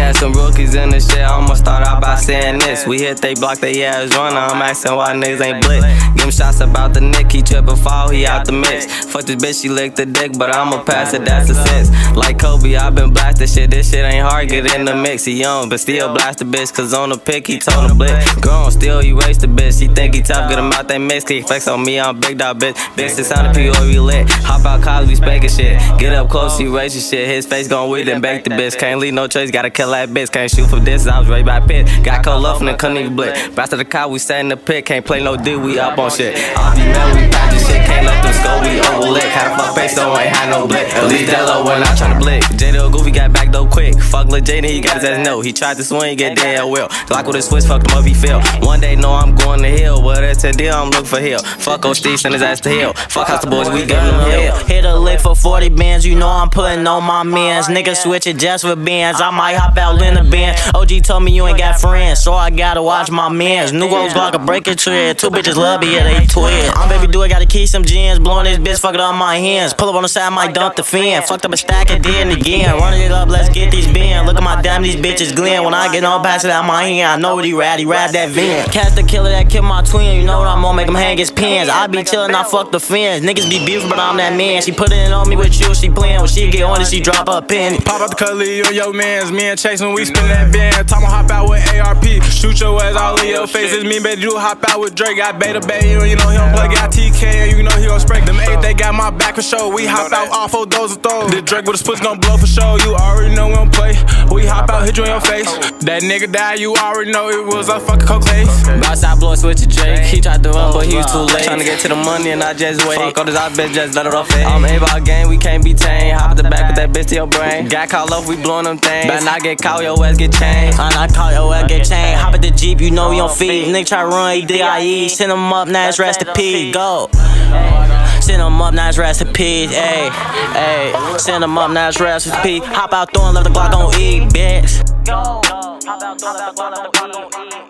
had some rookies in the shit, I'ma start out by saying this. We hit they block, they ass runner, I'm asking why niggas ain't blitz. Give him shots about the Nick, he trippin' fall, he out the mix. Fuck this bitch, she licked the dick, but I'ma pass it, that's a sense. Like Kobe, I been blasting shit, this shit ain't hard, get in the mix. He young, but still blast the bitch, cause on the pick, he told him blitz. Grown, still erase the bitch, he think he tough, get him out that mix. He flex on me, I'm big dog bitch. Bitch, 600 PO, we lit. Hop out college, we spankin' shit. Get up close, he erase your shit. His face gon' weed and bake the bitch. Can't leave no trace, gotta kill that bitch. Can't shoot for distance, I was raised by pitch. Got cold love and couldn't even blitz. Back to the car, we sat in the pit. Can't play no D, we up on shit. All these men, we pack this shit. Can't let them score, we overlit. Had a fuck face, so ain't had no blick. At least that low when I tryna blick. Jada Goofy got back though quick. Fuck Lil Jada, he got his ass no. He tried to swing, get dead well. Glock with a switch, fucked him up, he fell. One day, know I'm going to hell. But it's a deal, I'm looking for hell. Fuck old Steve, send his ass to hell. Fuck house the boys, we giving them hell. Hit a lick for 40 bands, you know I'm putting on my mans. Niggas switch it just for bands, I might hop out in the band. OG told me you ain't got friends, so I gotta watch my mans. New Rose Glock a break a tread, two bitches love me, yeah, they twins. I'm baby do I gotta keep some gins, blowing this bitch, fuck it on my hands. Pull up on the side, might dump the fan. Fucked up a stack and did it again. Running it up, let's get these bands. Look at my damn, these bitches gleam. When I get on pass it out my hand, I know what he ride that van. Catch the killer that killed my twin, you know what I'm gonna make him hang his pins. I be chillin', I fuck the fans. Niggas be beefing, but I'm that man. She put it on me with you, she playin'. When she get on it, she drop her penny. Pop out the color, you and your mans. Me and Chase when we spin that band. Time to hop out with ARP. Shoot your ass all in your face. It's me, baby, you hop out with Drake. Got Beta Bay, you know he don't play. Got TK, and you know he gon' spray. Them 8, they got my back for sure. We hop out off of those of throws. The Drake with a split gon' blow for sure. You already know we don't play. We hop out, hit you in your face. That nigga died, you already know it was a fucking cocaine. Outside blow switch to Drake. He tried to run, but he was too late. Tryna get to the money and I just wait. Fuck all this, I bet just let it off fade. I'm A-ball gang, we can't be tamed. Hop at the back with that bitch to your brain. Got caught up, we blowing them things. Better not get caught, your ass get changed. I caught your ass get changed. Hop at the Jeep, you know we on feet. Nigga try to run, he DIE. Send him up, now it's rest in peace. Go. Send him up, now it's rest in peace. Ayy, ayy. Send him up, now it's rest in peace. Hop out, throwing, left the Glock on E, bitch. Go. Hop out, throwing, left the Glock on E.